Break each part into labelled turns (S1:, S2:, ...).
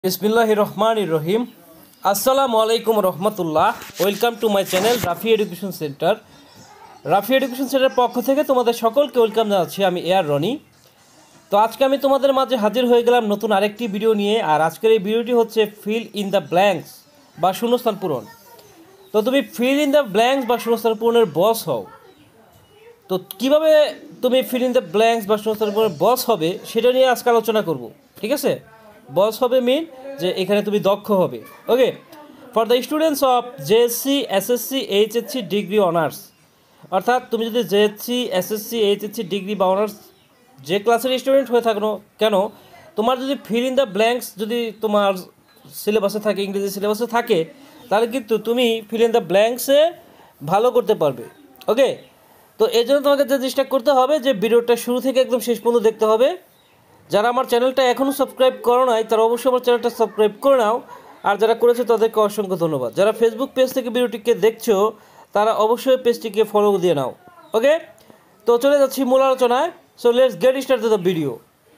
S1: বিসমিল্লাহির রহমানির রহিম। আসসালামু আলাইকুম রহমতুল্লাহ। Welcome to my channel Rafi education centre. Rafi education সেন্টারের পক্ষ থেকে তোমাদের সকলকে ওয়েলকাম জানাচ্ছি। আমি এআর রনি। তো আজকে আমি তোমাদের মাঝে হাজির হয়ে গেলাম নতুন আরেকটি ভিডিও নিয়ে। আর আজকের এই ভিডিওটি হচ্ছে ফিল ইন দ্য ব্ল্যাঙ্কস বা শূন্যস্থান পূরণ। তো তুমি ফিল ইন দ্য ব্ল্যাঙ্কস বা শূন্যস্থান পূরণের বস হও। তো কীভাবে তুমি ফিল ইন দ্য ব্ল্যাঙ্কস বা শূন্যস্থান পূরণের বস হবে সেটা নিয়ে আজকে আলোচনা করব। ঠিক আছে, বস হবে মিন যে এখানে তুমি দক্ষ হবে। Okay, for the students of JSC SSC HSC degree honours, অর্থাৎ তুমি যদি জেএসসি এসএসসি এইচএসসি ডিগ্রি বা অনার্স যে ক্লাসের স্টুডেন্ট হয়ে থাকো কেন, তোমার যদি ফিল ইন দ্য ব্ল্যাঙ্কস যদি তোমার সিলেবাসে থাকে, ইংরেজি সিলেবাসে থাকে, তাহলে কিন্তু তুমি ফিল ইন দ্য ব্ল্যাঙ্কসে ভালো করতে পারবে। ওকে, তো এই জন্য তোমাকে যে জিনিসটা করতে হবে যে ভিডিওটা শুরু থেকে একদম শেষ পর্যন্ত দেখতে হবে। যারা আমার চ্যানেলটা এখনও সাবস্ক্রাইব করো নাই তারা অবশ্যই আমার চ্যানেলটা সাবস্ক্রাইব করে নাও, আর যারা করেছে তাদেরকে অসংখ্য ধন্যবাদ। যারা ফেসবুক পেজ থেকে ভিডিওটিকে দেখছো তারা অবশ্যই পেজটিকে ফলো দিয়ে নাও। ওকে, তো চলে যাচ্ছি মূল আলোচনায়। So let's get start the video.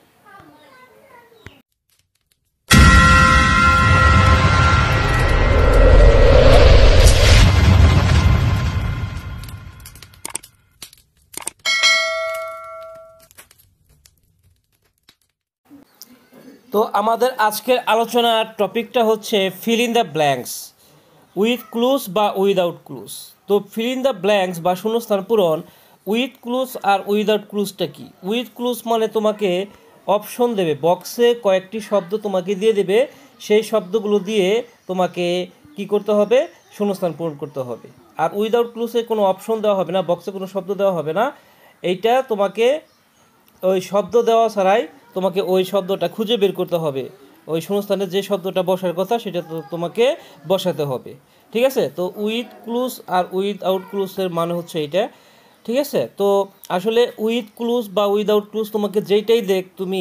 S1: তো আমাদের আজকের আলোচনার টপিকটা হচ্ছে fill in the blanks with clues বা উইদাউট ক্লুজ। তো ফিল ইন দ্য ব্ল্যাঙ্কস বা শূন্যস্থান পূরণ উইথ ক্লুজ আর উইদাউট ক্লুজটা কি? উইথ ক্লুজ মানে তোমাকে অপশন দেবে, বক্সে কয়েকটি শব্দ তোমাকে দিয়ে দেবে, সেই শব্দগুলো দিয়ে তোমাকে কি করতে হবে? শূন্যস্থান পূরণ করতে হবে। আর উইদাউট ক্লুজে কোনো অপশন দেওয়া হবে না, বক্সে কোনো শব্দ দেওয়া হবে না। এইটা তোমাকে ওই শব্দ দেওয়া ছাড়াই তোমাকে ওই শব্দটা খুঁজে বের করতে হবে। ওই শূন্যস্থানে যে শব্দটা বসার কথা সেটা তো তোমাকে বসাতে হবে। ঠিক আছে, তো উইথ ক্লুজ আর উইদাউট ক্লুজের মানে হচ্ছে এইটা। ঠিক আছে, তো আসলে উইথ ক্লুজ বা উইদাউট ক্লুজ তোমাকে যেইটাই দেখ তুমি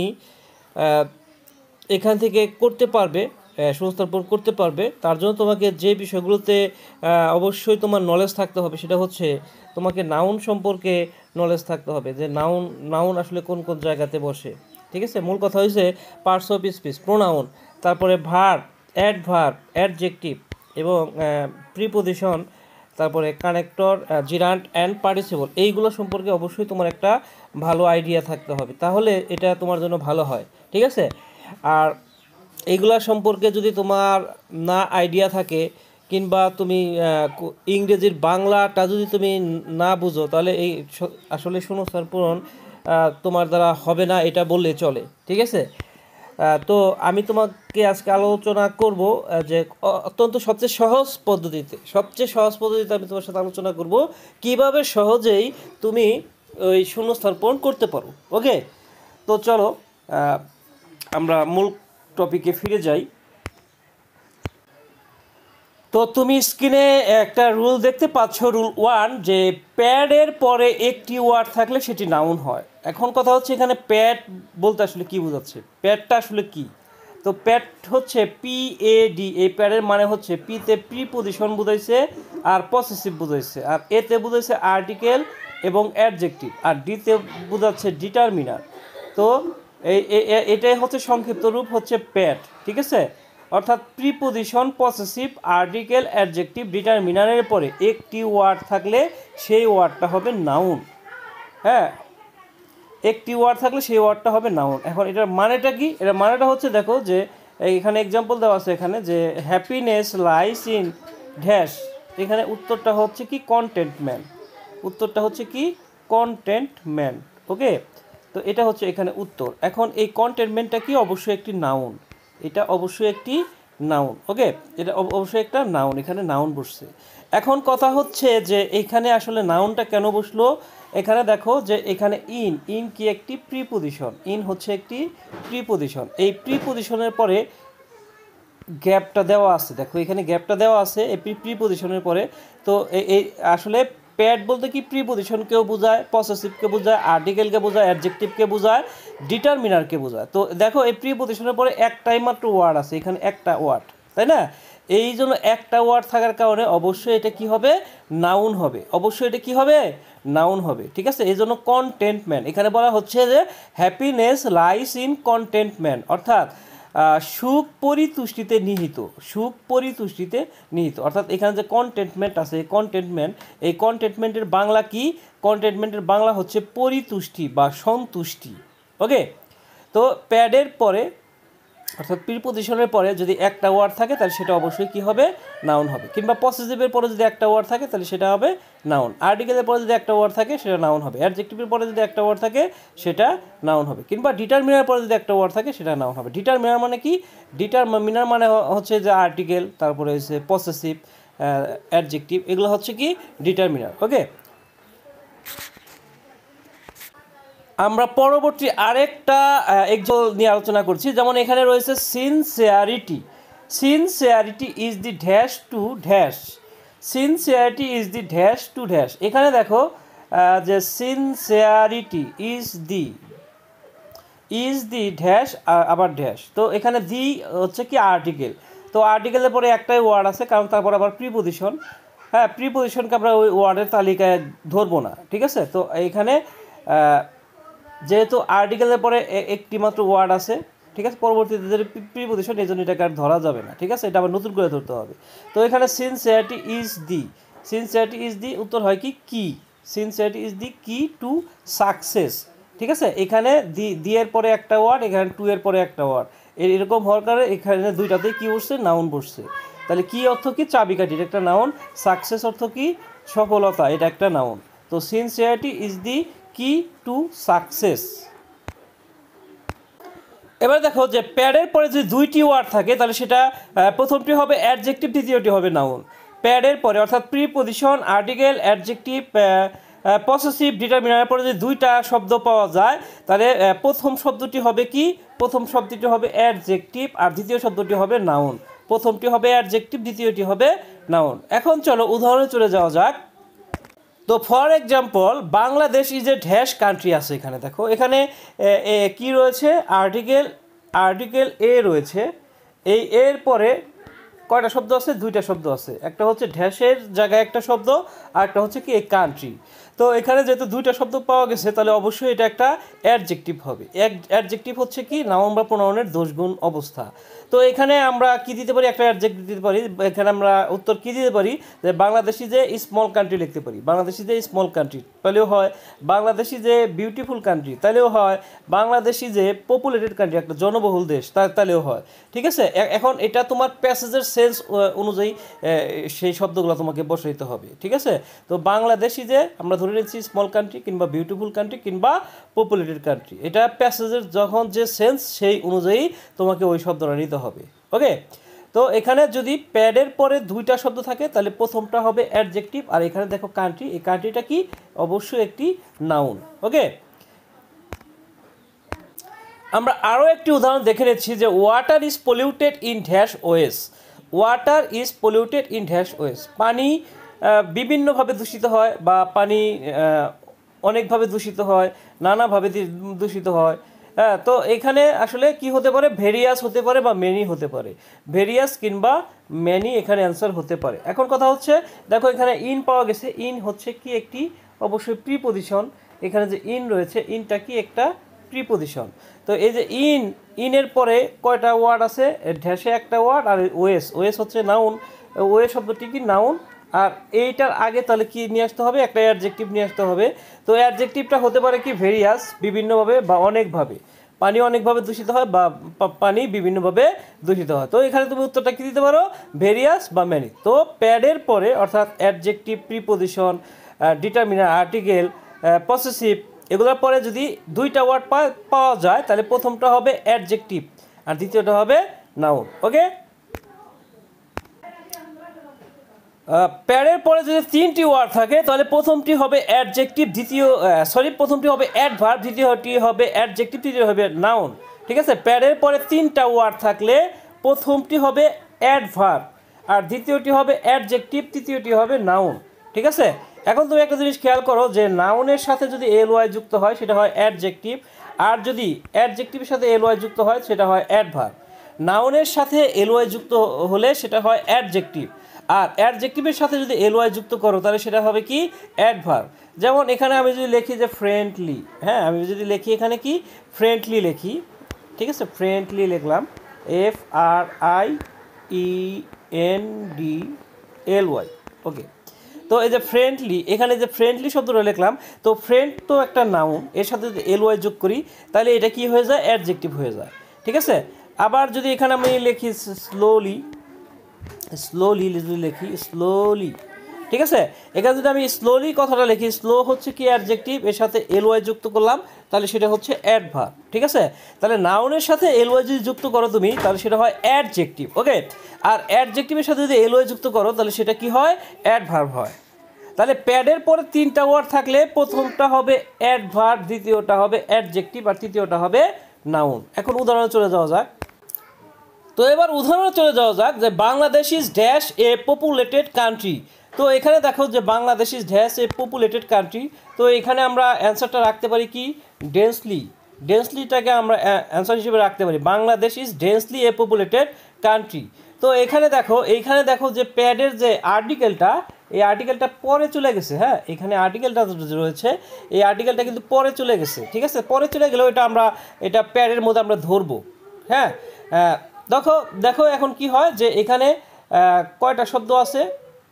S1: এখান থেকে করতে পারবে, শূন্যস্থান পূরণ করতে পারবে। তার জন্য তোমাকে যে বিষয়গুলোতে অবশ্যই তোমার নলেজ থাকতে হবে সেটা হচ্ছে তোমাকে নাউন সম্পর্কে নলেজ থাকতে হবে, যে নাউন আসলে কোন কোন জায়গাতে বসে। ঠিক আছে, মূল কথা হয়েছে পার্টস অফ স্পিচ, প্রোনাউন, তারপরে ভার্ব, অ্যাডভার্ব, অ্যাডজেক্টিভ এবং প্রিপোজিশন, তারপরে কানেক্টর, জিরান্ট অ্যান্ড পার্টিসিপল। এইগুলো সম্পর্কে অবশ্যই তোমার একটা ভালো আইডিয়া থাকতে হবে, তাহলে এটা তোমার জন্য ভালো হয়। ঠিক আছে, আর এইগুলা সম্পর্কে যদি তোমার না আইডিয়া থাকে কিংবা তুমি ইংরেজির বাংলাটা যদি তুমি না বুঝো, তাহলে এই আসলে শূন্যস্থান পূরণ তোমার দ্বারা হবে না, এটা বললে চলে। ঠিক আছে, তো আমি তোমাকে আজকে আলোচনা করব যে অত্যন্ত সবচেয়ে সহজ পদ্ধতিতে আমি তোমার সাথে আলোচনা করব কিভাবে সহজেই তুমি ওই শূন্যস্থান পূরণ করতে পারো। ওকে, তো চলো আমরা মূল টপিকে ফিরে যাই। তো তুমি স্ক্রিনে একটা রুল দেখতে পাচ্ছ, রুল 1, যে প্যাডের পরে একটি ওয়ার্ড থাকলে সেটি নাউন হয়। এখন কথা হচ্ছে এখানে প্যাড বলতে আসলে কি বোঝাচ্ছে, প্যাডটা আসলে কি? তো প্যাড হচ্ছে PAD, এই প্যাডের মানে হচ্ছে পিতে প্রিপোজিশন বুঝাইছে আর পসেসিভ বুঝাইছে, আর এতে বুঝাইছে আর্টিকেল এবং অ্যাডজেক্টিভ, আর ডিতে বোঝাচ্ছে ডিটারমিনার। তো এটাই হচ্ছে সংক্ষিপ্ত রূপ হচ্ছে প্যাড। ঠিক আছে, অর্থাৎ প্রিপোজিশন, পসেসিভ, আর্টিকেল, অ্যাডজেক্টিভ, ডিটারমিনারের পরে একটি ওয়ার্ড থাকলে সেই ওয়ার্ডটা হবে নাউন। হ্যাঁ, একটি ওয়ার্ড থাকলে সেই ওয়ার্ডটা হবে নাউন। এখন এটার মানেটা কি? এটার মানেটা হচ্ছে, দেখো যে এখানে এক্সাম্পল দেওয়া আছে, এখানে যে হ্যাপিনেস লাইস ইন ড্যাশ, এখানে উত্তরটা হচ্ছে কি কন্টেন্টমেন্ট, উত্তরটা হচ্ছে কি কন্টেন্টমেন্ট। ওকে, তো এটা হচ্ছে এখানে উত্তর। এখন এই কন্টেন্টমেন্টটা কি? অবশ্যই একটি নাউন, এটা অবশ্যই একটি নাউন। ওকে, এটা অবশ্যই একটা নাউন, এখানে নাউন বসছে। এখন কথা হচ্ছে যে এখানে আসলে নাউনটা কেন বসলো? এখানে দেখো যে এখানে ইন কি একটি প্রিপোজিশন, ইন হচ্ছে একটি প্রিপোজিশন। এই প্রিপোজিশনের পরে গ্যাপটা দেওয়া আছে, দেখো এখানে গ্যাপটা দেওয়া আছে এই প্রিপোজিশনের পরে। তো এই আসলে প্যাড বলতে কি প্রিপোজিশনকেও বোঝায়, পসেসিভকে বোঝায়, আর্টিকেলকে বোঝায়, অ্যাডজেক্টিভকে বোঝায়, ডিটারমিনারকে বোঝায়। তো দেখো এই প্রিপোজিশনের পরে একটাই মাত্র ওয়ার্ড আছে, এখানে একটা ওয়ার্ড, তাই না? এই জন্য একটা ওয়ার্ড থাকার কারণে অবশ্যই এটা কি হবে? নাউন হবে। অবশ্যই এটা কি হবে? নাউন হবে। ঠিক আছে, এই জন্য কন্টেন্টমেন্ট এখানে বলা হচ্ছে যে হ্যাপিনেস লাইস ইন কন্টেন্টমেন্ট, অর্থাৎ সুখ পরিতুষ্টিতে নিহিত, সুখ পরিতুষ্টিতে নিহিত। অর্থাৎ এখানে যে কন্টেন্টমেন্ট আছে, এই কন্টেন্টমেন্টের বাংলা কি? কন্টেন্টমেন্টের বাংলা হচ্ছে পরিতুষ্টি বা সন্তুষ্টি। ওকে, তো প্যাডের পরে অর্থাৎ প্রিপোজিশনের পরে যদি একটা ওয়ার্ড থাকে তাহলে সেটা অবশ্যই কী হবে? নাউন হবে। কিংবা পসেসিভের পরে যদি একটা ওয়ার্ড থাকে তাহলে সেটা হবে নাউন। আর্টিকেলের পরে যদি একটা ওয়ার্ড থাকে সেটা নাউন হবে। অ্যাডজেক্টিভের পরে যদি একটা ওয়ার্ড থাকে সেটা নাউন হবে। কিংবা ডিটারমিনার পরে যদি একটা ওয়ার্ড থাকে সেটা নাউন হবে। ডিটারমিনার মানে কি? ডিটারমিনার মানে হচ্ছে যে আর্টিকেল, তারপরে হচ্ছে পসেসিভ, অ্যাডজেক্টিভ, এগুলো হচ্ছে কি ডিটারমিনার। ওকে, আমরা পরবর্তী আরেকটা এক্সাম্পল নিয়ে আলোচনা করছি। যেমন এখানে রয়েছে sincerity. Sincerity is the dash to dash. Sincerity is the dash to dash. এখানে দেখো যে সিনসিয়ারিটি ইজ দি ড্যাশ আবার ড্যাশ। তো এখানে দি হচ্ছে কি আর্টিকেল। তো আর্টিকেলের পরে একটাই ওয়ার্ড আছে, কারণ তারপর আবার প্রিপোজিশন। হ্যাঁ, প্রিপোজিশনকে আমরা ওই ওয়ার্ডের তালিকায় ধরবো না, ঠিক আছে। তো এইখানে যেহেতু আর্টিকেলের পরে একটি মাত্র ওয়ার্ড আছে, ঠিক আছে, পরবর্তীতে যদি প্রিপোজিশন, এই জন্য এটাকে আর ধরা যাবে না, ঠিক আছে, এটা আবার নতুন করে ধরতে হবে। তো এখানে সিনসিয়ারিটি ইজ দি উত্তর হয় কি? সিনসিয়ারিটি ইজ দি কি টু সাকসেস, ঠিক আছে। এখানে দি এর পরে একটা ওয়ার্ড, এখানে টু এর পরে একটা ওয়ার্ড, এরকম হওয়ার কারণে এখানে দুইটাতেই কি বসছে? নাউন বসছে। তাহলে কি অর্থ কি? চাবিকাঠি, এটা একটা নাউন। সাকসেস অর্থ কি? সফলতা, এটা একটা নাউন। তো সিনসিয়ারিটি ইজ দি কি টু সাকসেস। এবার দেখো যে প্যাডের পরে যদি দুইটি ওয়ার্ড থাকে তাহলে সেটা প্রথমটি হবে অ্যাডজেক্টিভ, দ্বিতীয়টি হবে নাউন। প্যাডের পরে অর্থাৎ প্রিপোজিশন, আর্টিকেল, অ্যাডজেক্টিভ, পসেসিভ, ডিটারমিনারের পরে যদি দুইটা শব্দ পাওয়া যায় তাহলে প্রথম শব্দটি হবে কি? প্রথম শব্দটি হবে অ্যাডজেক্টিভ আর দ্বিতীয় শব্দটি হবে নাউন। প্রথমটি হবে অ্যাডজেক্টিভ, দ্বিতীয়টি হবে নাউন। এখন চলো উদাহরণে চলে যাওয়া যাক। তো for example, Bangladesh is a dash country আছে। এখানে দেখো, এখানে কি রয়েছে? আর্টিকেল এ রয়েছে। এই এর পরে কয়টা শব্দ আছে? দুইটা শব্দ আছে। একটা হচ্ছে ড্যাশের জায়গায় একটা শব্দ, আর একটা হচ্ছে কি এই কান্ট্রি। তো এখানে যেহেতু দুইটা শব্দ পাওয়া গেছে তাহলে অবশ্যই এটা একটা অ্যাডজেক্টিভ হবে। অ্যাডজেক্টিভ হচ্ছে কি? নাউন বা প্রোনাউনের দোষগুণ অবস্থা। তো এখানে আমরা কি দিতে পারি? একটা অ্যাডজেক্টিভ দিতে পারি। এখানে আমরা উত্তর কি দিতে পারি? যে বাংলাদেশি যে স্মল কান্ট্রি লিখতে পারি। বাংলাদেশি যে স্মল কান্ট্রি তাহলেও হয়। বাংলাদেশি যে বিউটিফুল কান্ট্রি তাহলেও হয়। বাংলাদেশি যে পপুলেটেড কান্ট্রি, একটা জনবহুল দেশ, তাহলেও হয়, ঠিক আছে। এখন এটা তোমার প্যাসেজের সেন্স অনুযায়ী সেই শব্দগুলো তোমাকে বসাইতে হবে, ঠিক আছে। তো বাংলাদেশি যে আমরা ধরে নিচ্ছি স্মল কান্ট্রি কিংবা বিউটিফুল কান্ট্রি কিংবা পপুলেটেড কান্ট্রি, এটা প্যাসেজের যখন যে সেন্স সেই অনুযায়ী তোমাকে ওই শব্দটা নিতে হবে। ওকে, তো এখানে যদি প্যাডের পরে দুইটা শব্দ থাকে তাহলে প্রথমটা হবে অ্যাডজেক্টিভ, আর এখানে দেখো কান্ট্রি, এই কান্ট্রিটা কি? অবশ্যই একটি নাউন। ওকে, আমরা আরও একটি উদাহরণ দেখে নিচ্ছি যে water is polluted in dash ways. Water is polluted in dash ways. পানি বিভিন্নভাবে দূষিত হয়, বা পানি অনেকভাবে দূষিত হয়, নানাভাবে দূষিত হয়। হ্যাঁ, তো এখানে আসলে কি হতে পারে? ভেরিয়াস হতে পারে বা মেনি হতে পারে। ভেরিয়াস কিংবা মেনি এখানে অ্যান্সার হতে পারে। এখন কথা হচ্ছে, দেখো এখানে ইন পাওয়া গেছে। ইন হচ্ছে কি? একটি অবশ্যই প্রিপোজিশন। এখানে যে ইন রয়েছে, ইনটা কি? একটা প্রিপোজিশন। তো এই যে ইনের পরে কয়টা ওয়ার্ড আছে? ড্যাশে একটা ওয়ার্ড, আর ওয়েস হচ্ছে নাউন। ওয়ে শব্দটি কি? নাউন। আর এইটার আগে তাহলে কি নিয়ে আসতে হবে? একটা অ্যাডজেক্টিভ নিয়ে আসতে হবে। তো অ্যাডজেক্টিভটা হতে পারে কি? ভেরিয়াস, বিভিন্নভাবে বা অনেকভাবে। পানি অনেকভাবে দূষিত হয়, বা পানি বিভিন্নভাবে দূষিত হয়। তো এখানে তুমি উত্তরটা কি দিতে পারো? ভেরিয়াস বা মেনি। তো প্যাডের পরে অর্থাৎ adjective, preposition, determiner, article, possessive, এগুলোর পরে যদি দুইটা ওয়ার্ড পাওয়া যায় তাহলে প্রথমটা হবে অ্যাডজেক্টিভ আর দ্বিতীয়টা হবে নাউন। ওকে, প্যাডের পরে যদি তিনটি ওয়ার্ড থাকে তাহলে প্রথমটি হবে অ্যাডজেক্টিভ, প্রথমটি হবে অ্যাডভার্ব, দ্বিতীয়টি হবে অ্যাডজেক্টিভ, তৃতীয় হবে নাউন, ঠিক আছে। প্যাডের পরে তিনটা ওয়ার্ড থাকলে প্রথমটি হবে অ্যাডভার্ব, আর দ্বিতীয়টি হবে অ্যাডজেক্টিভ, তৃতীয়টি হবে নাউন, ঠিক আছে। এখন তুমি একটা জিনিস খেয়াল করো যে নাউনের সাথে যদি এলওয়াই যুক্ত হয় সেটা হয় অ্যাডজেক্টিভ, আর যদি অ্যাডজেক্টিভের সাথে এলওয়াই যুক্ত হয় সেটা হয় অ্যাডভার্ব। নাউনের সাথে এলওয়াই যুক্ত হলে সেটা হয় অ্যাডজেক্টিভ, আর অ্যাডজেক্টিভের সাথে যদি এলওয়াই যুক্ত করো তাহলে সেটা হবে কি? অ্যাডভার্ব। যেমন এখানে আমি যদি লিখি যে ফ্রেন্ডলি, হ্যাঁ, আমি যদি লিখি এখানে কি? ফ্রেন্ডলি লিখি, ঠিক আছে, ফ্রেন্ডলি লিখলাম। FRIENDLY। ওকে, তো এই যে ফ্রেন্ডলি, এখানে যে ফ্রেন্ডলি শব্দটা লিখলাম, তো ফ্রেন্ড তো একটা নাউন, এর সাথে যদি LY যোগ করি তাহলে এটা কি হয়ে যায়, অ্যাডজেক্টিভ হয়ে যায়। ঠিক আছে, আবার যদি এখানে আমি লিখি স্লোলি, যদি লিখি স্লোলি, ঠিক আছে, এখানে যদি আমি স্লোলি কথাটা লিখি, স্লো হচ্ছে কি অ্যাডজেক্টিভ, এর সাথে LY যুক্ত করলাম তাহলে সেটা হচ্ছে অ্যাডভার্ব। ঠিক আছে, তাহলে নাউনের সাথে LY যদি যুক্ত করো তুমি তাহলে সেটা হয় অ্যাডজেক্টিভ। ওকে, আর অ্যাডজেক্টিভের সাথে যদি LY যুক্ত করো তাহলে সেটা কি হয়, অ্যাডভার্ব হয়। তাহলে প্যাডের পরে 3টা ওয়ার্ড থাকলে প্রথমটা হবে অ্যাডভার্ব, দ্বিতীয়টা হবে অ্যাডজেক্টিভ, আর তৃতীয়টা হবে নাউন। এখন উদাহরণে চলে যাওয়া যাক। তো এবার উদাহরণে চলে যাওয়া যাক যে Bangladesh is dash a populated country. তো এখানে দেখো যে Bangladesh is dash a populated country. তো এখানে আমরা অ্যান্সারটা রাখতে পারি কি, ডেন্সলিটাকে আমরা অ্যান্সার হিসেবে রাখতে পারি, Bangladesh is densely a populated country. তো এইখানে দেখো যে প্যাডের যে আর্টিকেলটা, এই আর্টিকেলটা পরে চলে গেছে। হ্যাঁ, এখানে আর্টিকেলটা রয়েছে, এই আর্টিকেলটা কিন্তু পরে চলে গেছে। ঠিক আছে, পরে চলে গেলেও এটা প্যাডের মধ্যে আমরা ধরবো। হ্যাঁ, দেখো এখন কি হয় যে এখানে কয়টা শব্দ আছে,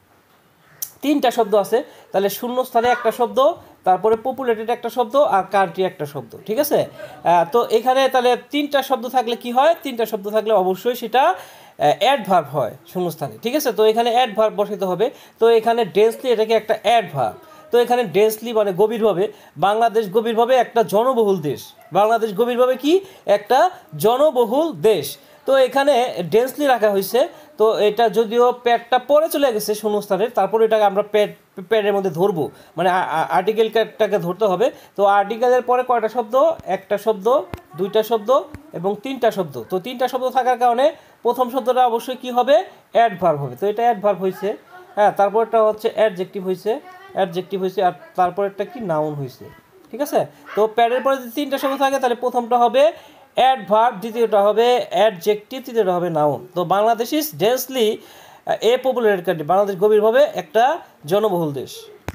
S1: 3টা শব্দ আছে। তাহলে শূন্যস্থানে একটা শব্দ, তারপরে পপুলেটেড একটা শব্দ, আর কান্ট্রি একটা শব্দ। ঠিক আছে, তো এখানে তাহলে 3টা শব্দ থাকলে কি হয়, 3টা শব্দ থাকলে অবশ্যই সেটা অ্যাডভার্ব হয় শূন্যস্থানে। ঠিক আছে, তো এখানে অ্যাডভার্ব বসাতে হবে। তো এখানে ডেন্সলি এটাকে একটা অ্যাডভার্ব। তো এখানে ডেন্সলি মানে গভীরভাবে, বাংলাদেশ গভীরভাবে একটা জনবহুল দেশ, বাংলাদেশ গভীরভাবে কি একটা জনবহুল দেশ। তো এখানে ডেন্সলি রাখা হয়েছে। তো এটা যদিও প্যাডটা পরে চলে গেছে শূন্যস্থানে, তারপর এটাকে আমরা প্যাডের মধ্যে ধরবো, মানে আর্টিকেলটাকে ধরতে হবে। তো আর্টিকেলের পরে কয়টা শব্দ, একটা শব্দ, 2টা শব্দ এবং 3টা শব্দ। তো 3টা শব্দ থাকার কারণে প্রথম শব্দটা অবশ্যই কি হবে, অ্যাডভার্ব হবে। তো এটা অ্যাডভার্ব হয়েছে। হ্যাঁ, তারপরটা হচ্ছে অ্যাডজেক্টিভ হয়েছে, আর তারপরেরটা কি, নাউন হয়েছে। ঠিক আছে, তো প্যাডের পরে যদি 3টা শব্দ থাকে তাহলে প্রথমটা হবে অ্যাডভার্ব, দ্বিতীয়টা হবে অ্যাডজেক্টিভ, তৃতীয়টা হবে নাউন। তো Bangladesh is densely a populated country, Bangladesh গভীরভাবে একটা জনবহুল দেশ।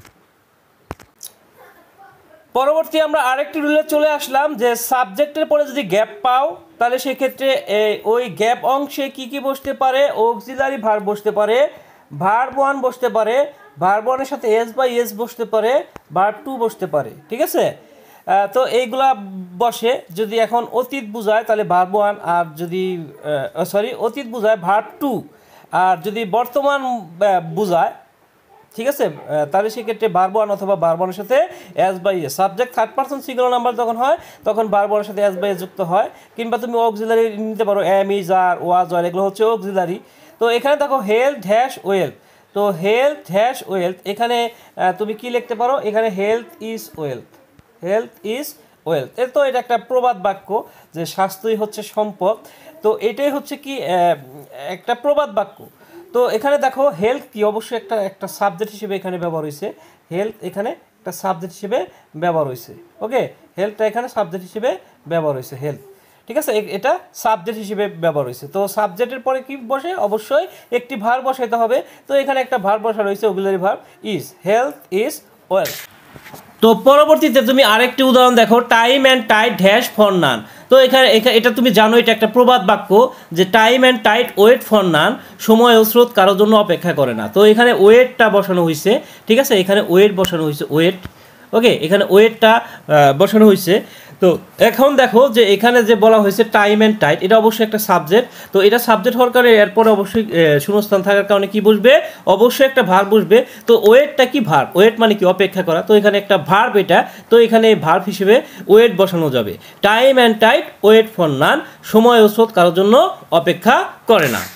S1: পরবর্তী আমরা আরেকটি রুলে চলে আসলাম যে সাবজেক্টের পরে যদি গ্যাপ পাও তাহলে সেক্ষেত্রে ওই গ্যাপ অংশে কি কি বসতে পারে, অক্সিলারি ভার্ব বসতে পারে, ভার্ব 1 বসতে পারে, ভার্ব 1-এর সাথে এস বা এস বসতে পারে, ভার্ব 2 বসতে পারে। ঠিক আছে, তো এইগুলা বসে। যদি এখন অতীত বোঝায় তাহলে ভার্ব 1, আর যদি অতীত বোঝায় ভার্ব 2, আর যদি বর্তমান বোঝায়, ঠিক আছে, তাহলে সেক্ষেত্রে ভার্ব 1 অথবা ভার্ব 1-এর সাথে S by S. Subject third person singular number যখন হয় তখন ভার্ব 1-এর সাথে এস বাই এস যুক্ত হয়, কিংবা তুমি অক্সিলারি নিতে পারো, am, is, are, was, were, এগুলো হচ্ছে অক্সিলারি। তো এখানে দেখো হেলথ ড্যাশ ওয়েলথ। তো হেলথ ড্যাশ ওয়েলথ, এখানে তুমি কি লিখতে পারো, এখানে health is wealth, health is wealth. তো এটা একটা প্রবাদ বাক্য যে স্বাস্থ্যই হচ্ছে সম্পদ। তো এটাই হচ্ছে কি একটা প্রবাদ বাক্য। তো এখানে দেখো হেলথ কি, অবশ্যই একটা সাবজেক্ট হিসেবে এখানে ব্যবহার হয়েছে, হেলথ এখানে একটা সাবজেক্ট হিসেবে ব্যবহার হয়েছে। ওকে, হেলথটা এখানে সাবজেক্ট হিসেবে ব্যবহার হয়েছে, হেলথ। ঠিক আছে, এটা সাবজেক্ট হিসেবে ব্যবহার হয়েছে। তো সাবজেক্টের পরে কি বসে, অবশ্যই একটি ভার্ব বসাইতে হবে। তো এখানে একটা ভার্ব বসা রয়েছে, auxiliary verb is, health is wealth. তো পরবর্তীতে তুমি আরেকটি উদাহরণ দেখো, time and tide dash for none. তো এখানে এটা তুমি জানো, এটা একটা প্রবাদ বাক্য যে time and tide wait for none, সময় ও স্রোত কারোর জন্য অপেক্ষা করে না। তো এখানে ওয়েটটা বসানো হয়েছে। ঠিক আছে, এখানে ওয়েট বসানো হয়েছে, ওয়েট। ওকে, এখানে ওয়েটটা বসানো হয়েছে। তো এখন দেখো যে এখানে যে বলা হয়েছে টাইম অ্যান্ড টাইট, এটা অবশ্যই একটা সাবজেক্ট। তো এটা সাবজেক্ট হওয়ার কারণে এরপরে অবশ্যই শূন্যস্থান থাকার কারণে কি বসবে, অবশ্যই একটা ভার্ব বসবে। তো ওয়েটটা কি, ভার্ব, ওয়েট মানে কি অপেক্ষা করা। তো এখানে একটা ভার্ব এটা, তো এখানে ভার্ব হিসেবে ওয়েট বসানো যাবে। Time and tide wait for none, সময় ও স্রোত কারোর জন্য অপেক্ষা করে না।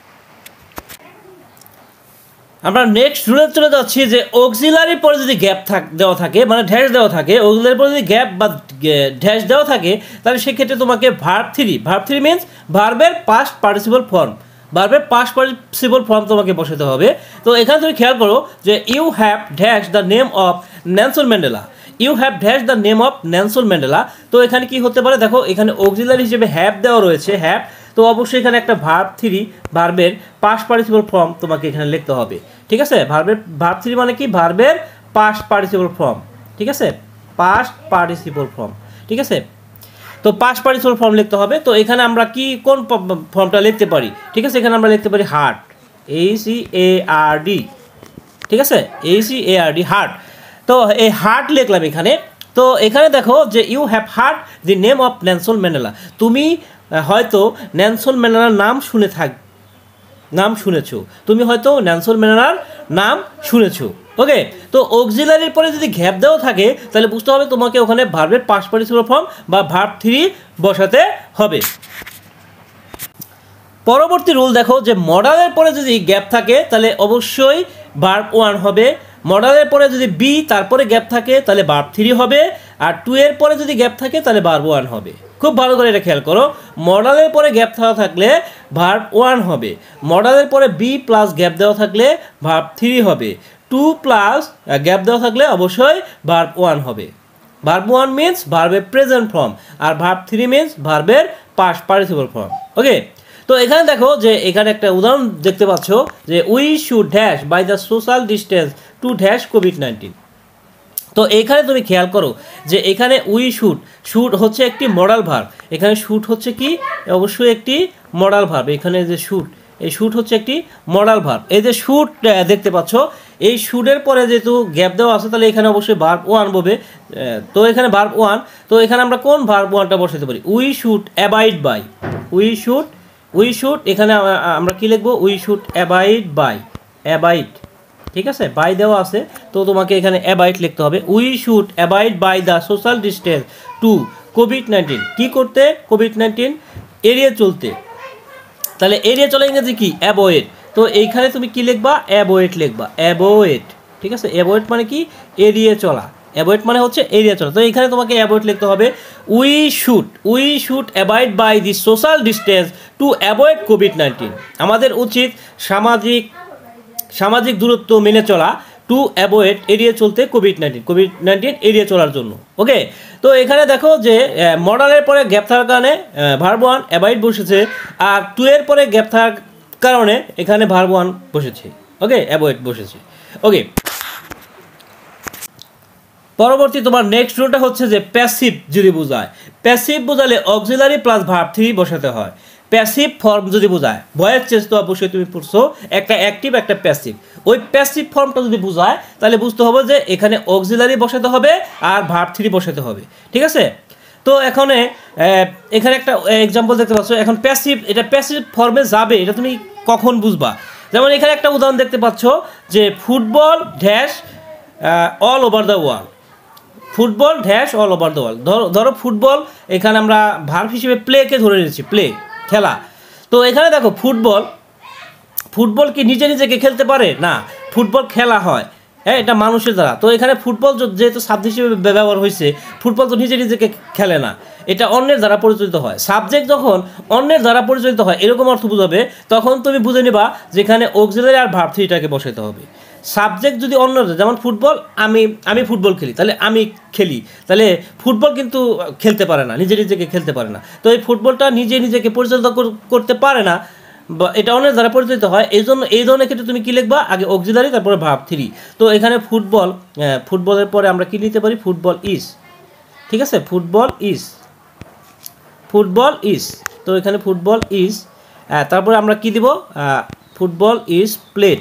S1: আমরা নেক্সট রুলে চলে যাচ্ছি যে অক্সিলারির পরে যদি গ্যাপ দেওয়া থাকে, মানে ড্যাশ দেওয়া থাকে, অক্সিলারির পরে যদি গ্যাপ বা ড্যাশ দেওয়া থাকে তাহলে সেক্ষেত্রে তোমাকে ভার্ব 3 মিনস ভার্বের পাস্ট পার্টিসিপল ফর্ম, ভার্বের পাস্ট পার্টিসিপল ফর্ম তোমাকে বসাতে হবে। তো এখানে তুমি খেয়াল করো যে you have dash the name of Nelson Mandela, you have dash the name of Nelson Mandela. তো এখানে কি হতে পারে, দেখো এখানে অক্সিলারি হিসেবে হ্যাভ দেওয়া রয়েছে, হ্যাভ। তো অবশ্যই এখানে একটা ভার্ব 3, ভার্বের পাস্ট পার্টিসিপল ফর্ম তোমাকে এখানে লিখতে হবে। ঠিক আছে, ভার্ব 3 মানে কি, ভার্বের পাস্ট পার্টিসিপল ফর্ম। ঠিক আছে, পাস্ট পার্টিসিপল ফর্ম। ঠিক আছে, তো পাস্ট পার্টিসিপল ফর্ম লিখতে হবে। তো এখানে আমরা কি কোন ফর্মটা লিখতে পারি? ঠিক আছে, এখানে আমরা লিখতে পারি হার্ট, HARD, ঠিক আছে, HARD, হার্ট। তো এই হার্ট লিখলাম এখানে। তো এখানে দেখো যে you have heard the name of Nelson Mandela, তুমি হয়তো নেলসন ম্যান্ডেলার নাম শুনেছো, তুমি হয়তো নেলসন ম্যান্ডেলার নাম শুনেছো। ওকে, তো অক্সিলারির পরে যদি গ্যাপ দেওয়া থাকে তাহলে বুঝতে হবে তোমাকে ওখানে ভার্বের পাস্ট পার্টিসিপল ফর্ম বা ভার্ব 3 বসাতে হবে। পরবর্তী রুল দেখো যে মডালের পরে যদি গ্যাপ থাকে তাহলে অবশ্যই ভার্ব 1 হবে, মডালের পরে যদি বি তারপরে গ্যাপ থাকে তাহলে ভার্ব 3 হবে, আর 2 এর পরে যদি গ্যাপ থাকে তাহলে ভার্ব 1 হবে। খুব ভালো করে এটা খেয়াল করো, মডালের পরে গ্যাপ থাকলে ভার্ব 1 হবে, মডালের পরে বি প্লাস গ্যাপ দেওয়া থাকলে ভার্ব 3 হবে, 2 প্লাস গ্যাপ দেওয়া থাকলে অবশ্যই ভার্ব 1 হবে। ভার্ব 1 মিন্স ভার্বের প্রেজেন্ট ফর্ম, আর ভার্ব 3 মিন্স ভার্বের পাস্ট পার্টিসিপল ফর্ম। ওকে, তো এখানে দেখো যে এখানে একটা উদাহরণ দেখতে পাচ্ছ যে we should dash by the social distance to dash কোভিড-19। তো এখানে তুমি খেয়াল করো যে এখানে উই শুড হচ্ছে একটি মডাল ভার্ব, এখানে শুড হচ্ছে কি অবশ্যই একটি মডাল ভার্ব, এখানে যে এই শুড হচ্ছে একটি মডাল ভার্ব। এই যে শুড দেখতে পাচ্ছ, এই শুডের পরে যেহেতু গ্যাপ দেওয়া আছে তাহলে এখানে অবশ্যই ভার্ব 1 হবে। তো এখানে ভার্ব 1, তো এখানে আমরা কোন ভার্ব 1টা বসাতে পারি? We should abide by, we should এখানে আমরা কি লিখবো? We should abide by, abide, ঠিক আছে, বাই দেওয়া আছে তো তোমাকে এখানে অ্যাবাইড লিখতে হবে। We should abide by the social distance to কোভিড-19, কি করতে? কোভিড-19 এড়িয়ে চলতে। তাহলে এড়িয়ে চলা ইংরেজি কি? অ্যাভয়েড। তো এইখানে তুমি কি লিখবা? অ্যাভয়েড লিখবা, অ্যাভয়েড, ঠিক আছে। অ্যাভয়েড মানে কি? এড়িয়ে চলা, অ্যাভয়েড মানে হচ্ছে এড়িয়ে চলা। তো এখানে তোমাকে অ্যাভয়েড লিখতে হবে। We should avoid by the social distance to avoid কোভিড-19, আমাদের উচিত সামাজিক দূরত্ব মেনে চলা, টু অ্যাভয়েড এড়িয়ে চলতে কোভিড-19 এড়িয়ে চলার জন্য। ওকে, তো এখানে দেখো যে মডালের পরে গ্যাপ থাকার কারণে ভার্ব 1 অ্যাভয়েড বসেছে, আর 2 এর পরে গ্যাপ থাকার কারণে এখানে ভার্ব 1 বসেছে। ওকে, অ্যাভয়েড বসেছে। ওকে, পরবর্তী তোমার নেক্সট রুলটা হচ্ছে যে প্যাসিভ যদি বোঝায়, প্যাসিভ বোঝালে অক্সিলারি প্লাস ভার্ব 3 বসাতে হয়। প্যাসিভ ফর্ম যদি বোঝায়, ভয়েস চেঞ্জ তো অবশ্যই তুমি পড়ছো, একটা অ্যাক্টিভ একটা প্যাসিভ, ওই প্যাসিভ ফর্মটা যদি বোঝায় তাহলে বুঝতে হবে যে এখানে অক্সিলারি বসাতে হবে আর ভার্ব 3 বসাতে হবে, ঠিক আছে। তো এখানে একটা এক্সাম্পল দেখতে পাচ্ছ, এখন প্যাসিভ, এটা প্যাসিভ ফর্মে যাবে এটা তুমি কখন বুঝবা? যেমন এখানে একটা উদাহরণ দেখতে পাচ্ছ যে football dash all over the world, football dash all over the world. ধরো ফুটবল, এখানে আমরা ভার্ব হিসেবে প্লেকে ধরে নিয়েছি, প্লে, খেলা। তো এখানে দেখো ফুটবল কি নিজেকে খেলতে পারে না, ফুটবল খেলা হয়, হ্যাঁ, এটা মানুষের দ্বারা। তো এখানে ফুটবল যেহেতু সাবজেক্ট হিসেবে ব্যবহার হয়েছে, ফুটবল তো নিজেকে খেলে না, এটা অন্যের দ্বারা পরিচালিত হয়। সাবজেক্ট যখন অন্যের দ্বারা পরিচালিত হয় এরকম অর্থ বুঝাবে, তখন তুমি বুঝে নিবা যেখানে অক্সিলারি আর ভার্ব 3টাকে বসাতে হবে। সাবজেক্ট যদি অন্য, যেমন ফুটবল, আমি ফুটবল খেলি, তাহলে আমি খেলি, তাহলে ফুটবল কিন্তু খেলতে পারে না, নিজেকে খেলতে পারে না। তো এই ফুটবলটা নিজেকে পরিচালিত করতে পারে না, বা এটা অন্যের দ্বারা পরিচালিত হয়, এই ধরনের ক্ষেত্রে তুমি কি লিখবা? আগে অক্সিলারি তারপরে ভার্ব 3। তো এখানে ফুটবলের পরে আমরা কি নিতে পারি? ফুটবল ইজ, ঠিক আছে, ফুটবল ইজ। তো এখানে ফুটবল ইজ, তারপরে আমরা কি দিব? ফুটবল ইজ প্লেড,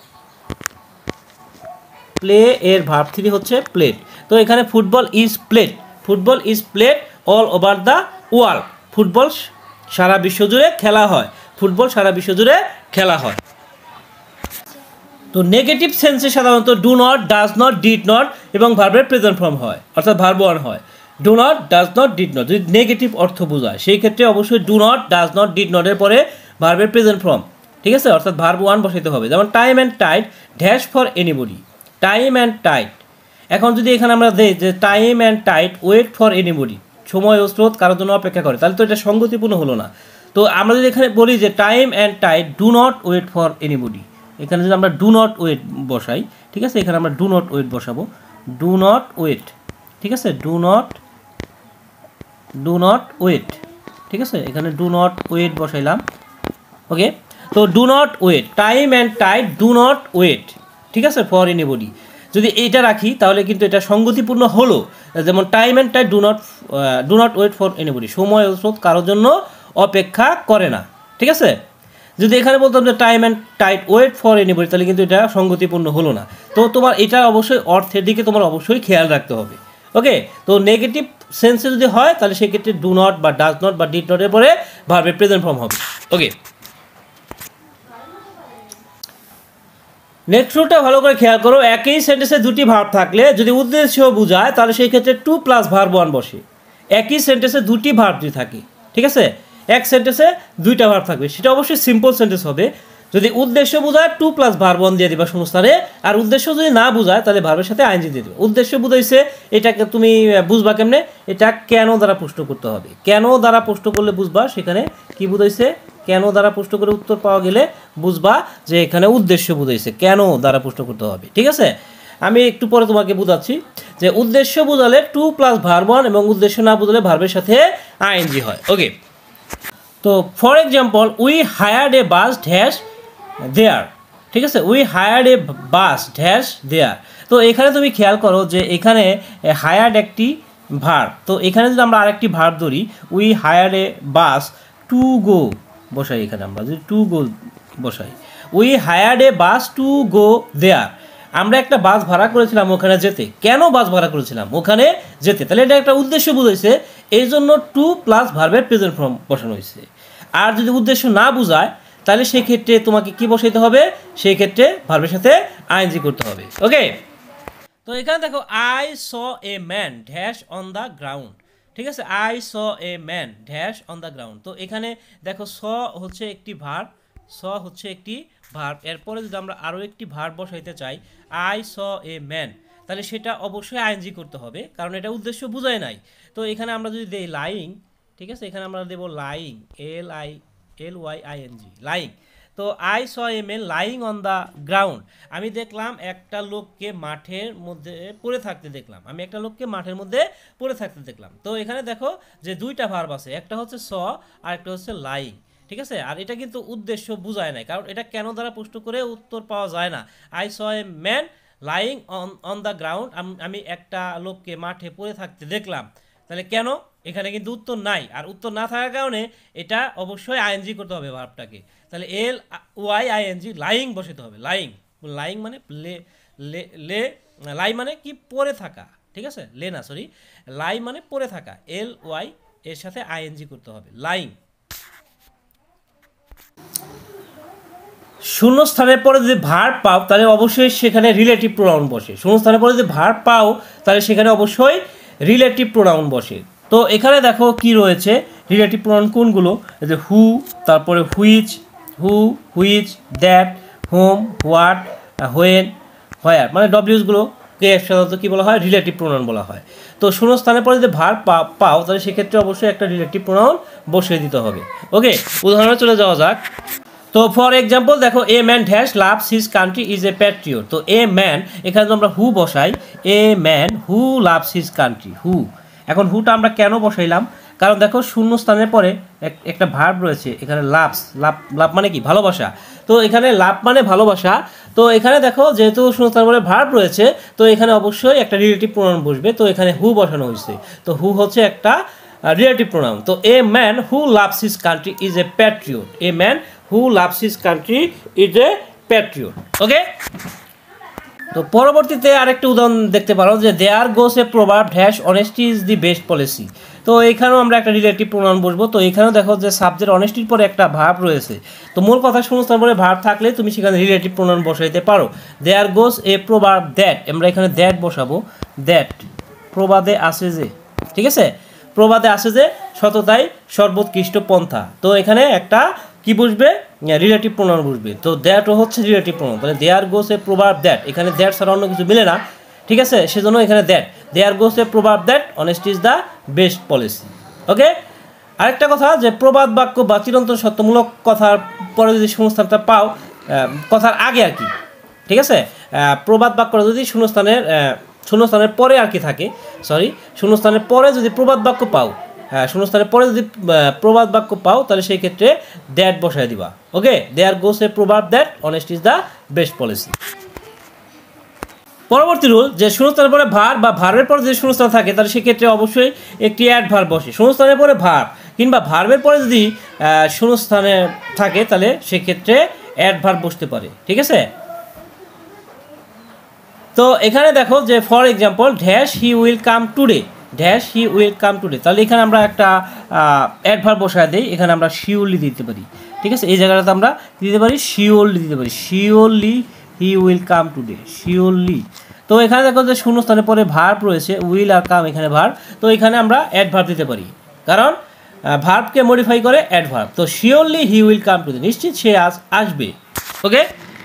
S1: প্লে এর ভার্ব 3 হচ্ছে প্লেড। তো এখানে football is played all over the world, football সারা বিশ্ব জুড়ে খেলা হয়, ফুটবল সারা বিশ্ব জুড়ে খেলা হয়। তো নেগেটিভ সেন্সে সাধারণত do not, does not, did not এবং ভার্বের প্রেজেন্ট ফর্ম হয়, অর্থাৎ ভার্ব 1 হয়। Do not, does not, did not যদি নেগেটিভ অর্থ বোঝায় সেই ক্ষেত্রে অবশ্যই do not, does not, did নটের পরে ভার্বের প্রেজেন্ট ফর্ম, ঠিক আছে, অর্থাৎ ভার্ব 1 বসাইতে হবে। যেমন time and tide dash for anybody, time and tide. এখন যদি এখানে আমরা দেই যে time and tide wait for anybody, সময় ও স্রোত কারোর জন্য অপেক্ষা করে, তাহলে তো এটা সঙ্গতিপূর্ণ হলো না। তো আমরা যদি এখানে বলি যে time and tide do not wait for anybody, এখানে যদি আমরা ডু নট ওয়েট বসাই, ঠিক আছে, এখানে আমরা ডু নট ওয়েট বসাবো, ডু নট ওয়েট, ঠিক আছে, ডু নট ওয়েট, ঠিক আছে, এখানে ডু নট ওয়েট বসাইলাম। ওকে, তো do not wait, time and tide do not wait, ঠিক আছে, ফর এনিবডি। যদি এইটা রাখি তাহলে কিন্তু এটা সঙ্গতিপূর্ণ হলো, যেমন time and tide do not wait for anybody, সময় ও স্রোত কারোর জন্য অপেক্ষা করে না, ঠিক আছে। যদি এখানে বলতাম যে time and tide wait for anybody, তাহলে কিন্তু এটা সঙ্গতিপূর্ণ হলো না। তো তোমার এটা অবশ্যই অর্থের দিকে তোমার অবশ্যই খেয়াল রাখতে হবে। ওকে, তো নেগেটিভ সেন্সে যদি হয় তাহলে সেক্ষেত্রে ডু নট বা ডাজ নট বা ডিড নটের পরে ভার্বের প্রেজেন্ট ফর্ম হবে। ওকে, নেক্সট রুলটা ভালো করে খেয়াল করো। একই সেন্টেন্সে দুটি ভার্ব থাকলে যদি উদ্দেশ্য বোঝায় তাহলে সেই ক্ষেত্রে টু প্লাস ভার্ব ওয়ান বসে। একই সেন্টেন্সে দুটি ভার্ব যদি থাকে, ঠিক আছে, এক সেন্টেন্সে দুইটা ভার্ব থাকবে, সেটা অবশ্যই সিম্পল সেন্টেন্স হবে। যদি উদ্দেশ্য বোঝায় টু প্লাস ভার্ব ওয়ান দিয়ে দিবা শূন্যস্থানে, আর উদ্দেশ্য যদি না বোঝায় তাহলে ভার্বের সাথে আইএনজি দিয়ে দেবে। উদ্দেশ্য বুঝাইছে, এটাকে তুমি বুঝবা কেমনে, এটা কেন দ্বারা প্রশ্ন করতে হবে। কেন দ্বারা প্রশ্ন করলে বুঝবা সেখানে কি বুঝাইছে, কেন দ্বারা প্রশ্ন করে উত্তর পাওয়া গেলে বুঝবা যে এখানে উদ্দেশ্য বুঝাইছে, কেন দ্বারা প্রশ্ন করতে হবে, ঠিক আছে। আমি একটু পরে তোমাকে বুঝাচ্ছি যে উদ্দেশ্য বোঝালে টু প্লাস ভার্ব ওয়ান এবং উদ্দেশ্য না বোঝালে ভার্বের সাথে আইএনজি হয়। ওকে, তো for example we hired a bus dash there, ঠিক আছে, we hired a bus dash there. তো এখানে তুমি খেয়াল করো যে এখানে হায়ার্ড একটি ভার্ব, তো এখানে যদি আমরা আরেকটি ভার্ব ধরি, we hired a bus to go বসাই, এখানে আমরা যদি টু গো বসাই, we hired a bus to go there, আমরা একটা বাস ভাড়া করেছিলাম ওখানে যেতে। কেন বাস ভাড়া করেছিলাম, ওখানে যেতে, তাহলে এটা একটা উদ্দেশ্য বুঝাইছে, এই জন্য টু প্লাস ভার্বের প্রেজেন্ট ফর্ম বসানো হয়েছে। আর যদি উদ্দেশ্য না বুঝায় তাহলে সেই ক্ষেত্রে তোমাকে কি বসাইতে হবে, সেই ক্ষেত্রে ভার্বের সাথে আইএনজি করতে হবে। ওকে, তো এখানে দেখো I saw a man dash on the ground, ঠিক আছে, I saw a man dash on the ground. তো এখানে দেখো স হচ্ছে একটি ভার্ব, স হচ্ছে একটি ভার্ব, এরপরে যদি আমরা আরও একটি ভার্ব বসাইতে চাই আই স এ ম্যান, তাহলে সেটা অবশ্যই আইএনজি করতে হবে, কারণ এটা উদ্দেশ্য বুঝায় নাই। তো এখানে আমরা যদি দেই লাইং, ঠিক আছে, এখানে আমরা দেবো লাইং, LYING, লাইং। তো I saw a man lying on the ground, আমি দেখলাম একটা লোককে মাঠের মধ্যে পড়ে থাকতে দেখলাম, আমি একটা লোককে মাঠের মধ্যে পড়ে থাকতে দেখলাম। তো এখানে দেখো যে দুইটা ভার্ব আছে, একটা হচ্ছে স আর একটা হচ্ছে লাইং, ঠিক আছে। আর এটা কিন্তু উদ্দেশ্য বুঝায় নাই, কারণ এটা কেন দ্বারা প্রশ্ন করে উত্তর পাওয়া যায় না। I saw a man lying on the ground, আমি একটা লোককে মাঠে পড়ে থাকতে দেখলাম, তাহলে কেন, এখানে কিন্তু উত্তর নাই, আর উত্তর না থাকার কারণে এটা অবশ্যই আইএনজি করতে হবে ভার্বটাকে। তাহলে LYING লাইং বসাতে হবে, লাইং, লাইং মানে লে লে লে লাই মানে কি পড়ে থাকা, ঠিক আছে, লে না সরি, লাই মানে পড়ে থাকা, LY এর সাথে আইএনজি করতে হবে, লাইং। শূন্যস্থানের পরে যদি ভার্ব পাও তাহলে অবশ্যই সেখানে রিলেটিভ প্রোনাউন বসে। শূন্যস্থানের পরে যদি ভার্ব পাও তাহলে সেখানে অবশ্যই রিলেটিভ প্রোনাউন বসে। তো এখানে দেখো কি রয়েছে, রিলেটিভ প্রোনাউন কোনগুলো, এই যে হু, তারপরে which, which, that, whom, what, when, where, মানে ডব্লিউসগুলোকে সাধারণত কী বলা হয়, রিলেটিভ প্রোনাউন বলা হয়। তো শূন্যস্থানের পরে যদি ভার্ব পাও তাহলে সেক্ষেত্রে অবশ্যই একটা রিলেটিভ প্রোনাউন বসিয়ে দিতে হবে। ওকে, উদাহরণে চলে যাওয়া যাক। তো ফর এক্সাম্পল দেখো a man dash loves his country is a patriot. তো এ ম্যান, এখানে আমরা হু বসাই, a man who loves his country, who. এখন হুটা আমরা কেন বসাইলাম, কারণ দেখো শূন্যস্থানের পরে একটা ভার্ব রয়েছে এখানে, লাভস, লাভ মানে কি, ভালোবাসা। তো এখানে লাভ মানে ভালোবাসা, তো এখানে দেখো যেহেতু শূন্যস্থানের পরে ভার্ব রয়েছে তো এখানে অবশ্যই একটা রিলেটিভ প্রোনাউন বসবে, তো এখানে হু বসানো হয়েছে। তো হু হচ্ছে একটা রিলেটিভ প্রোনাউন। তো a man who loves his country is a patriot, a man who loves his country is a patriot. Okay, তো পরবর্তীতে আরেকটা উদাহরণ দেখতে পারো যে দেয়ার goes a proverb dash honesty is the best policy. তো এখানেও আমরা একটা রিলেটিভ প্রোনাউন বসবো। তো এখানেও দেখো যে সাবজেক্ট অনেস্টির পরে একটা ভার্ব রয়েছে, তো মূল কথা শূন্যস্থান পরে ভার্ব থাকলে তুমি সেখানে রিলেটিভ প্রোনাউন বসাইতে পারো। দেয়ার গোস এ প্রভাব দ্যাট, আমরা এখানে দ্যাট বসাবো, দ্যাট প্রবাদে আসে যে, ঠিক আছে, প্রবাদে আসে যে সততাই সর্বোৎকৃষ্ট পন্থা। তো এখানে একটা কি বসবে, রিলেটিভ প্রোনাউন বসবে। তো দ্যাটও হচ্ছে রিলেটিভ প্রোনাউন, তাহলে দেয়ার গোস এ প্রভাব দ্যাট, এখানে দ্যাট ছাড়া অন্য কিছু মিলে না, ঠিক আছে, সেজন্য এখানে that, there goes a proverb that honesty is the best policy. Okay, আরেকটা কথা যে প্রবাদ বাক্য বা চিরন্তন সত্যমূলক কথার পরে যদি শূন্যস্থানটা পাও, কথার আগে আর কি, ঠিক আছে, প্রবাদ বাক্যটা যদি শূন্যস্থানের পরে আর কি থাকে, সরি, শূন্যস্থানের পরে যদি প্রবাদ বাক্য পাও, শূন্যস্থানের পরে যদি প্রবাদ বাক্য পাও তাহলে সেই ক্ষেত্রে দ্যাট বসায় দিবা। ওকে, দেয়ার goes a proverb that honest is the best policy. পরবর্তী রুল যে শূন্যস্থানের পরে ভার বা ভার্বের পরে যদি শূন্যস্থান থাকে তাহলে সেক্ষেত্রে অবশ্যই একটি অ্যাডভার্ব বসে। শূন্যস্থানের পরে ভার কিংবা ভার্বের পরে যদি শূন্যস্থানে থাকে তাহলে সেক্ষেত্রে অ্যাডভার্ব বসতে পারে, ঠিক আছে। তো এখানে দেখো যে for example dash he will come today, dash he will come today, তাহলে এখানে আমরা একটা অ্যাডভার্ব বসায় দিই, এখানে আমরা শিওরলি দিতে পারি, ঠিক আছে। এই জায়গাটাতে আমরা দিতে পারি শিওরলি দিতে পারি, surely he will come today, surely. তো এখানে দেখো যে শূন্যস্থানের পরে ভার্ব রয়েছে, উইল আর কাম এখানে ভার্ব, তো এখানে আমরা অ্যাডভার্ব দিতে পারি কারণ ভার্বকে মডিফাই করে অ্যাডভার্ব। তো surely he will come today, নিশ্চিত সে আজ আসবে, ওকে।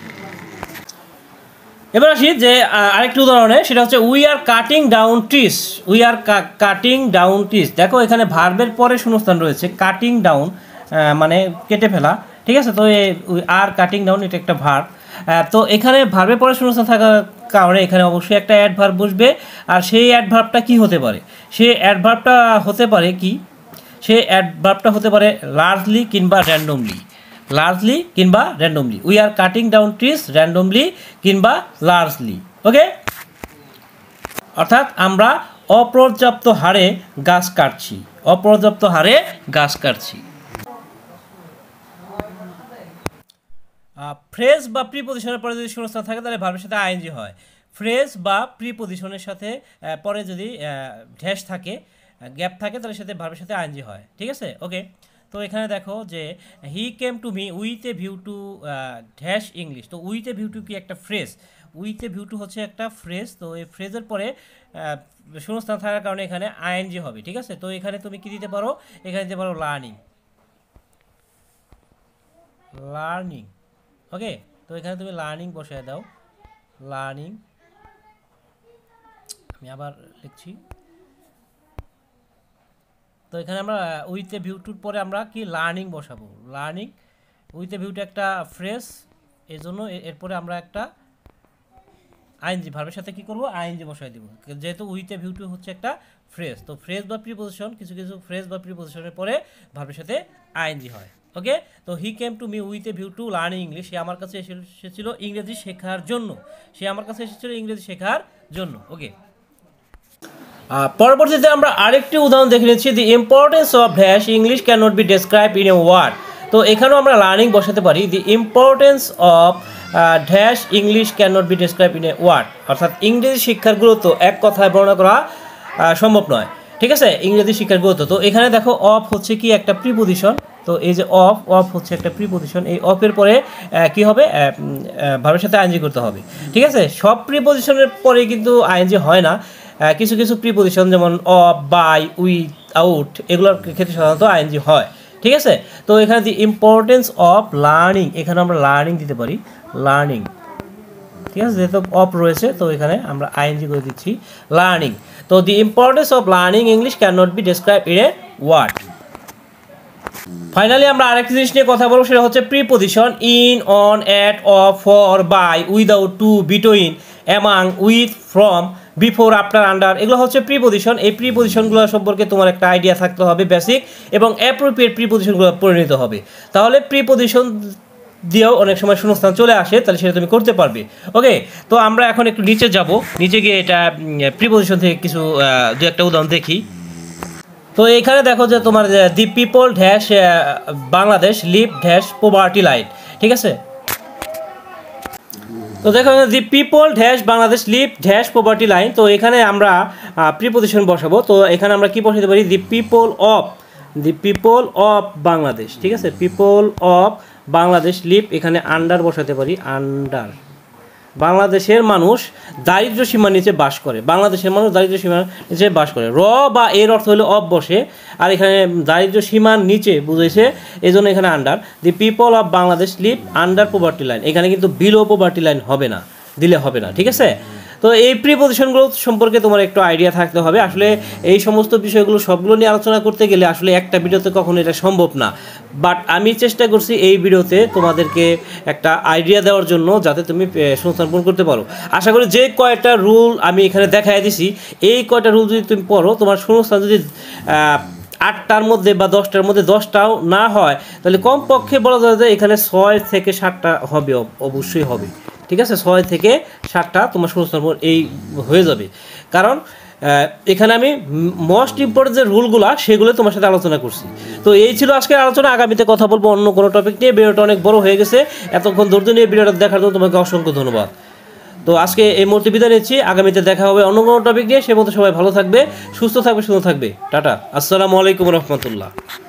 S1: এবার আসি যে আরেকটি উদাহরণে, সেটা হচ্ছে we are cutting down trees, we are cutting down trees. দেখো এখানে ভার্বের পরে শূন্যস্থান রয়েছে, কাটিং ডাউন মানে কেটে ফেলা, ঠিক আছে। তো উই আর কাটিং ডাউন এটা একটা ভার্ব। তো এখানে ভার্বের পরে শূন্যস্থান থাকার কারণে এখানে অবশ্যই একটা অ্যাডভার্ব বসবে। আর সেই অ্যাডভার্বটা কি হতে পারে, সেই অ্যাডভার্বটা হতে পারে কি, সেই অ্যাডভার্বটা হতে পারে লার্জলি কিংবা র্যান্ডমলি, লার্জলি কিংবা randomly. We are cutting down trees randomly কিংবা লার্জলি, ওকে। অর্থাৎ আমরা অপর্যাপ্ত হারে গাছ কাটছি, অপর্যাপ্ত হারে গাছ কাটছি। ফ্রেজ বা প্রিপজিশনের পরে যদি শূন্যস্থান থাকে তাহলে ভার্বের সাথে আইএনজি হয়। ফ্রেজ বা প্রিপজিশনের সাথে পরে যদি ড্যাশ থাকে, গ্যাপ থাকে, তাহলে সাথে ভার্বের সাথে আইএনজি হয়, ঠিক আছে, ওকে। তো এখানে দেখো যে he came to me with a view to dash English. তো উইথ এ ভিউ টু কি একটা phrase, with a view to হচ্ছে একটা ফ্রেজ। তো এই ফ্রেজের পরে শূন্যস্থান থাকার কারণে এখানে আইএনজি হবে, ঠিক আছে। তো এখানে তুমি কি দিতে পারো, এখানে দিতে পারো লার্নিং, লার্নিং, ওকে। তো এখানে তুমি লার্নিং বসায় দাও, লার্নিং, আমি আবার লিখছি। তো এখানে আমরা উইথ এ ভিউ টুর পরে আমরা কি লার্নিং বসাবো, লার্নিং। উইথ এ ভিউটা একটা ফ্রেজ, এই জন্য এরপরে আমরা একটা আইএনজি ভার্বের সাথে কি করব, আইএনজি বসাই দিব, যেহেতু উইথ এ ভিউ টু হচ্ছে একটা ফ্রেজ। তো ফ্রেজ বা প্রিপজিশন, কিছু কিছু ফ্রেজ বা প্রিপজিশনের পরে ভার্বের সাথে আইএনজি হয়, ওকে। তো he came to me with a view to learning English, সে আমার কাছে এসেছিল ইংরেজি শেখার জন্য, সে আমার কাছে এসেছিল ইংরেজি শেখার জন্য, ওকে। পরবর্তীতে আমরা আরেকটি উদাহরণ দেখে নিচ্ছি, the importance of dash English can not be describe in a word. তো এখানেও আমরা লার্নিং বসাতে পারি, the importance of dash English can not be describe in a word, অর্থাৎ ইংরেজি শিক্ষার গুরুত্ব এক কথায় বর্ণনা করা সম্ভব নয়, ঠিক আছে, ইংরেজি শিক্ষার গুরুত্ব। তো এখানে দেখো অফ হচ্ছে কি একটা প্রিপজিশন, তো এই যে অফ হচ্ছে একটা প্রিপজিশন, এই অফের পরে কি হবে, ভার্বের সাথে আইএনজি করতে হবে, ঠিক আছে। সব প্রিপজিশনের পরে কিন্তু আইএনজি হয় না, কিছু কিছু প্রিপজিশন যেমন অফ, বাই, উইথ, আউট, এগুলোর ক্ষেত্রে সাধারণত আইএনজি হয়, ঠিক আছে। তো এখানে দি ইম্পর্টেন্স অফ লার্নিং, এখানে আমরা লার্নিং দিতে পারি, লার্নিং, ঠিক আছে, যেহেতু অফ রয়েছে তো এখানে আমরা আইএনজি করে দিচ্ছি, লার্নিং। তো the importance of learning English can not be describe in a word. Finally আমরা আরেকটি জিনিস নিয়ে কথা বলবো, সেটা হচ্ছে preposition, in, on, at, of, for, by, without, to, between, among, with, from, before, after, under, এগুলো হচ্ছে প্রিপজিশন। এই প্রিপজিশনগুলো সম্পর্কে তোমার একটা আইডিয়া থাকতে হবে বেসিক, এবং অ্যাপ্রোপ্রিয়েট প্রিপজিশনগুলো পড়ে নিতে হবে, তাহলে প্রিপজিশন দিয়েও অনেক সময় শূন্যস্থান চলে আসে, তাহলে সেটা তুমি করতে পারবে, ওকে। তো আমরা এখন একটু নিচে যাব, নিচে গিয়ে এটা প্রিপজিশন থেকে কিছু দু একটা উদাহরণ দেখি। তো এখানে দেখো যে তোমার the people dash Bangladesh live dash poverty line, ঠিক আছে। তো দেখো the people dash Bangladesh live dash poverty line. তো এখানে আমরা প্রিপজিশন বসাবো, তো এখানে আমরা কি বসাতে পারি, দি পিপল অফ বাংলাদেশ, ঠিক আছে, পিপল অফ বাংলাদেশ লিভ, এখানে আন্ডার বসাতে পারি, আন্ডার। বাংলাদেশের মানুষ দারিদ্র্য সীমার নিচে বাস করে, বাংলাদেশের মানুষ দারিদ্র্য সীমার নিচে বাস করে, র বা এর অর্থ হলো অফ বসে, আর এখানে দারিদ্র্য সীমার নিচে বুঝেছে, এই জন্য এখানে under. The people of Bangladesh live under poverty line, এখানে কিন্তু বিলো পভার্টি লাইন হবে না, দিলে হবে না, ঠিক আছে। তো এই প্রিপজিশনগুলো সম্পর্কে তোমার একটু আইডিয়া থাকতে হবে। আসলে এই সমস্ত বিষয়গুলো সবগুলো নিয়ে আলোচনা করতে গেলে আসলে একটা ভিডিওতে কখনো এটা সম্ভব না, বাট আমি চেষ্টা করছি এই ভিডিওতে তোমাদেরকে একটা আইডিয়া দেওয়ার জন্য, যাতে তুমি শূন্যস্থান পূরণ করতে পারো। আশা করি যে কয়টা রুল আমি এখানে দেখাই দিছি, এই কয়টা রুল যদি তুমি পড়ো, তোমার শূন্যস্থান যদি 8টার মধ্যে বা 10টার মধ্যে 10টাও না হয়, তাহলে কমপক্ষে বলা যায় যে এখানে 6 থেকে 7টা হবে, অবশ্যই হবে, ঠিক আছে, 6 থেকে 7টা তোমার শূন্যস্থান পূরণ এই হয়ে যাবে। কারণ এখানে আমি মোস্ট ইম্পর্টেন্ট যে রুলগুলো সেগুলো তোমার সাথে আলোচনা করছি। তো এই ছিল আজকের আলোচনা, আগামীতে কথা বলবো অন্য কোনো টপিক নিয়ে। ভিডিওটা অনেক বড় হয়ে গেছে, এতক্ষণ ধৈর্য নিয়ে ভিডিওটা দেখার জন্য তোমাকে অসংখ্য ধন্যবাদ। তো আজকে এই মুহূর্তে বিদায় নিচ্ছি, আগামীতে দেখা হবে অন্য কোনো টপিক নিয়ে। সে মতো সবাই ভালো থাকবে, সুস্থ থাকবে, সুন্দর থাকবে। টাটা, আসসালামু আলাইকুম রহমতুল্লাহ।